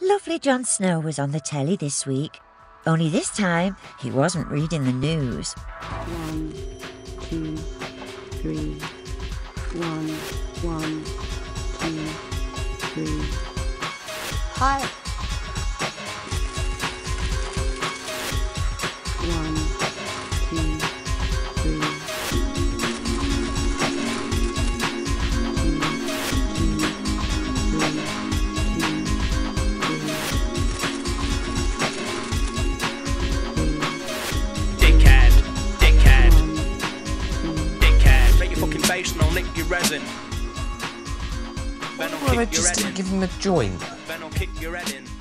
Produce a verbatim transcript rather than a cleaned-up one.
Lovely Jon Snow was on the telly this week. Only this time, he wasn't reading the news. One, two, three. One, one, two, three. Hi. One, two, three. Dickhead, dickhead, dickhead. Make your fucking face and I'll lick your resin. Ben will Well, I kick your just head didn't in. give him a joint. Ben will kick your head in.